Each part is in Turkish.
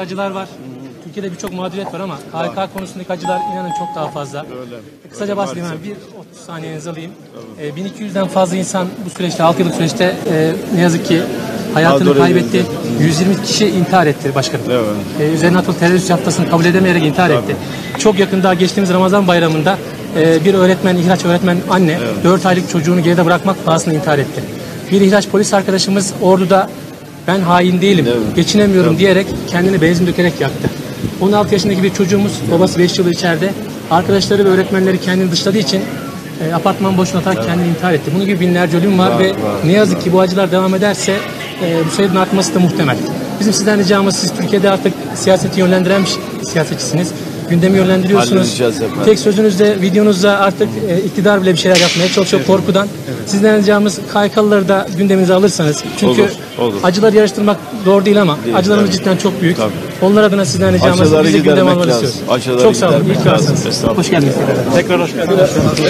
acılar var. Türkiye'de birçok mağduriyet var ama KHK konusundaki acılar inanın çok daha fazla. Öyle. Kısaca bahsedeyim hemen. 30 saniyenizi alayım. 1200'den fazla insan bu süreçte, 6 yıllık süreçte ne yazık ki hayatını kaybetti. 120 kişi intihar etti başkanım. Evet. Üzerine atılı terörist yaftasını kabul edemeyerek intihar etti. Çok yakında geçtiğimiz Ramazan bayramında bir öğretmen, İhraç öğretmen anne 4 aylık çocuğunu geride bırakmak pahasına intihar etti. Bir İhraç polis arkadaşımız Ordu'da ben hain değilim, geçinemiyorum diyerek kendini benzin dökerek yaktı. 16 yaşındaki bir çocuğumuz, babası 5 yıl içeride, arkadaşları ve öğretmenleri kendini dışladığı için apartman boşuna atarak kendini intihar etti. Bunun gibi binlerce ölüm var ve ne yazık ki bu acılar devam ederse bu sayının artması da muhtemel. Bizim sizden ricamız, siz Türkiye'de artık siyaseti yönlendiren bir siyasetçisiniz. Gündemi yönlendiriyorsunuz. Tek sözünüzde, videonuzda artık iktidar bile bir şeyler yapmaya çalışıyor korkudan. Sizden ricamız KHK'lıları da gündeminize alırsanız. Çünkü acıları yarıştırmak doğru değil ama acılarımız cidden çok büyük. Onlar adına sizden ricamız bizi gündeme almanızı istiyoruz. Çok sağ olun. İyi ki varsınız. Hoş geldiniz. Tekrar hoş geldiniz.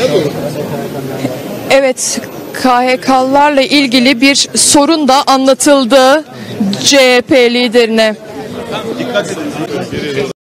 Evet, KHK'lılarla ilgili bir sorun da anlatıldı CHP liderine.